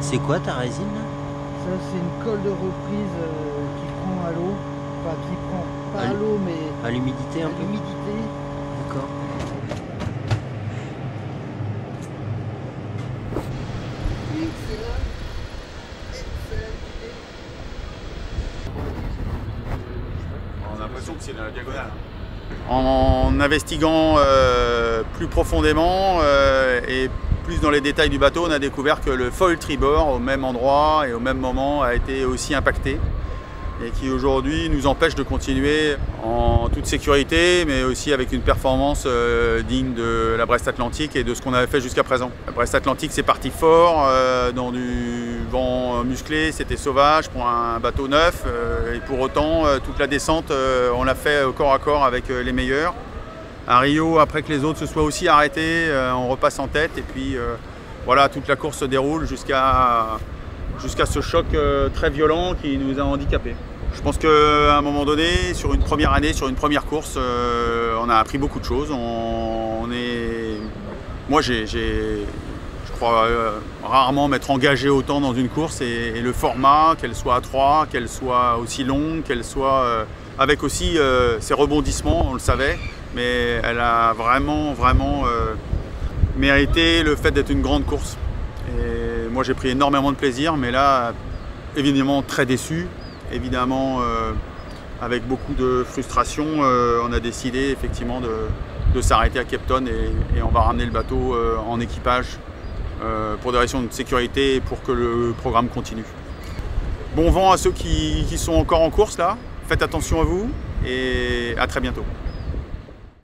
C'est quoi ta résine là? Ça, c'est une colle de reprise qui prend à l'eau. Enfin, qui prend pas à l'eau, mais À l'humidité à un peu? l'humidité. D'accord. On a l'impression que c'est dans la diagonale. En investiguant plus profondément et plus dans les détails du bateau, on a découvert que le foil tribord, au même endroit et au même moment, a été aussi impacté et qui aujourd'hui nous empêche de continuer en toute sécurité, mais aussi avec une performance digne de la Brest Atlantique et de ce qu'on avait fait jusqu'à présent. La Brest Atlantique, c'est parti fort, dans du vent musclé, c'était sauvage pour un bateau neuf, et pour autant, toute la descente, on l'a fait corps à corps avec les meilleurs. À Rio, après que les autres se soient aussi arrêtés, on repasse en tête, et puis voilà, toute la course se déroule jusqu'à ce choc très violent qui nous a handicapés. Je pense qu'à un moment donné, sur une première année, sur une première course, on a appris beaucoup de choses. Moi, je crois rarement m'être engagé autant dans une course et le format, qu'elle soit à 3, qu'elle soit aussi longue, qu'elle soit avec aussi ses rebondissements, on le savait, mais elle a vraiment mérité le fait d'être une grande course. Et moi, j'ai pris énormément de plaisir, mais là, évidemment très déçu. Évidemment, avec beaucoup de frustration, on a décidé effectivement de s'arrêter à Cape Town et on va ramener le bateau en équipage pour des raisons de sécurité et pour que le programme continue. Bon vent à ceux qui sont encore en course là, faites attention à vous et à très bientôt.